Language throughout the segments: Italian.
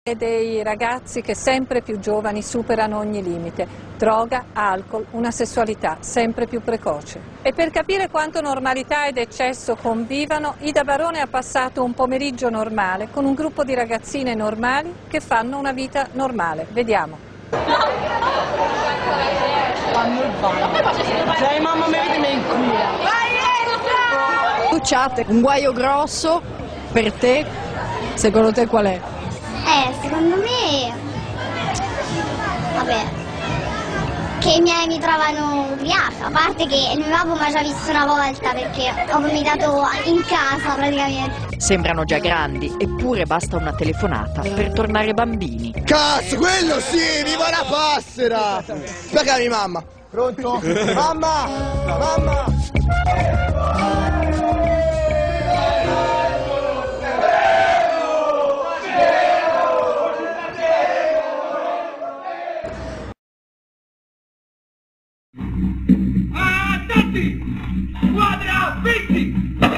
E dei ragazzi che sempre più giovani superano ogni limite, droga, alcol, una sessualità sempre più precoce. E per capire quanto normalità ed eccesso convivano, Ida Barone ha passato un pomeriggio normale con un gruppo di ragazzine normali che fanno una vita normale. Vediamo. Fanno il bagno. Cioè, mamma mi vede in culo. Chat, un guaio grosso per te, secondo te qual è? Secondo me, vabbè, che i miei mi trovano ubriaca, a parte che il mio papà mi ha già visto una volta perché ho vomitato in casa praticamente. Sembrano già grandi, eppure basta una telefonata per tornare bambini. Cazzo, quello sì, viva la passera! Spiegami mamma. Pronto? Mamma! Mamma! Attenti! Squadra Vitti!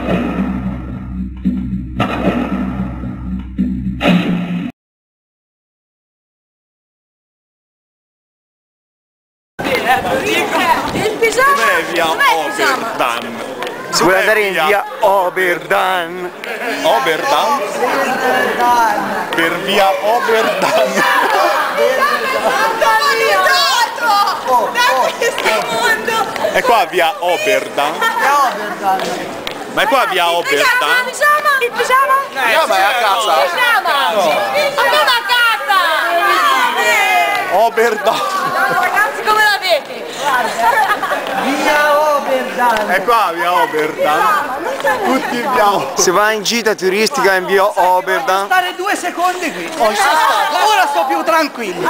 Il pigiama? Dov'è via Oberdan? Si vuole andare in via Oberdan. Oberdan? Per via Oberdan. È qua via Oberdan? Ma è qua via Oberdan? Il pigiama? Ma è a casa. Il pigiama! Andiamo a casa! Oberdan. Ragazzi, come l'avete? Via Oberdan. È qua via Oberdan? Tutti via Oberdan. Si va in gita turistica in via Oberdan. Stare 2 secondi qui. Ora sto più tranquillo.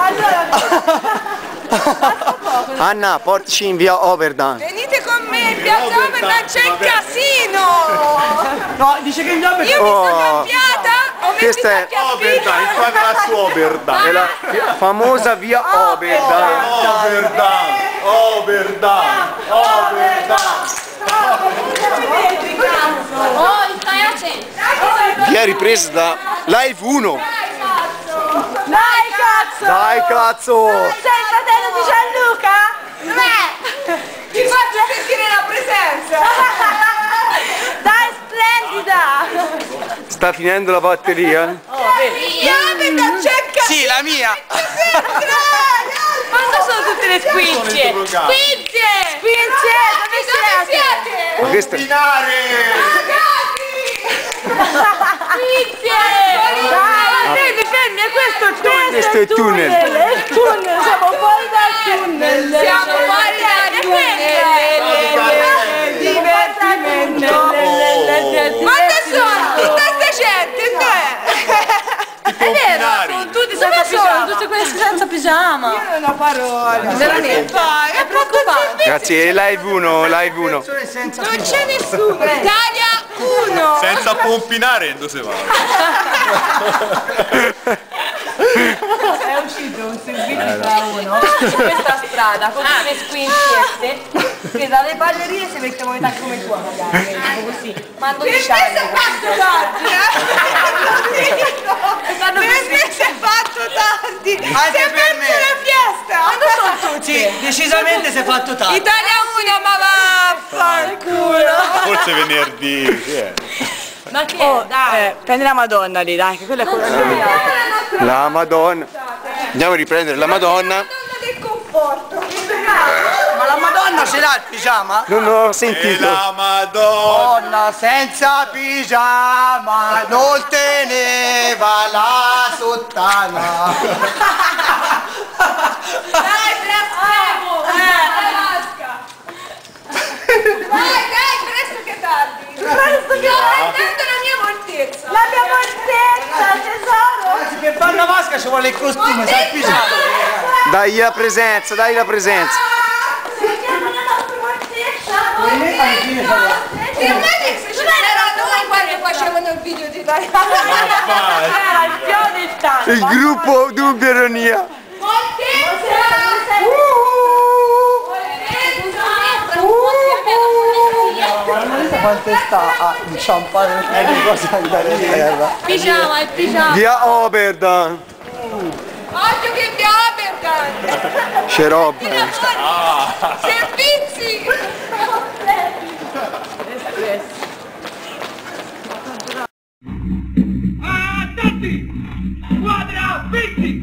Anna, portaci in via Oberdan. Venite con me, in piazza Oberdan c'è il casino! No, dice che in via Io mi sono cambiata, ho messo Questa è Oberdan, inquadra su Oberdan. È la famosa via Oberdan. Oberdan. Oberdan. Oberdan. Oh, stai accento! Via ripresa da Live 1. Dai cazzo! Dai cazzo! Sei il fratello di Gianluca? Dov'è? Ti faccio sentire la presenza! Dai, splendida! Sta finendo la batteria? Io c'è il casino! Sì, la mia! Quando sono tutte le squinzie? Squinzie! Squinzie! Dove siete? Ma questa... Squinzie! Dai, fermi, è questo il tunnel! Questo è il tunnel! È il tunnel, siamo fuori dal tunnel! Siamo fuori dal tunnel! Divertimento! Quante sono? Tutta sta gente, è vero, sono tutti senza pigiama! Tutti questi senza pigiama! Io non ho parole! Veramente! È preoccupante! Grazie, Live 1, Live 1. Non c'è nessuno! Italia 1! Senza pompinare, dove si va? È uscito un servizio da uno su questa strada con le squinziette che dalle ballerine si mettono in età come tua magari, tipo così. Mando di sciarpe. Per me si è fatto tardi, si è fatto tardi. Anche per me. La fiesta. Quando sono tutti? Sì, decisamente si è fatto tardi. Italia 1, ma vaffanculo! Forse venerdì. Ma che è? Dai. Prendi la Madonna lì, dai, che quella è quella che La Madonna. Andiamo a riprendere la Madonna. Del conforto! Ma la Madonna ce l'ha il pigiama? Non ho E sentito. la Madonna. Donna senza pigiama non teneva la sottana. Dai, presto! Dai, presto che tardi! Presto che tardi! La mia mortezza! La mia mortezza, tesoro! per fare una vasca ci vuole il costume, sai il pigiama. Dai la presenza, dai la presenza. Sentiamo la nostra mortezza! Ti immagini se ci saranno noi quando facevano il video di italiano? Era il fiore del tanto! Il gruppo Dubbia Ironia. Mortezza! quanto sta a inciampare le cose a andare in terra. Pigiama, è pigiama. Via Oberdan. Occhio che vi Oberdan. C'è roba. Servizi. Attenti! Squadra 20!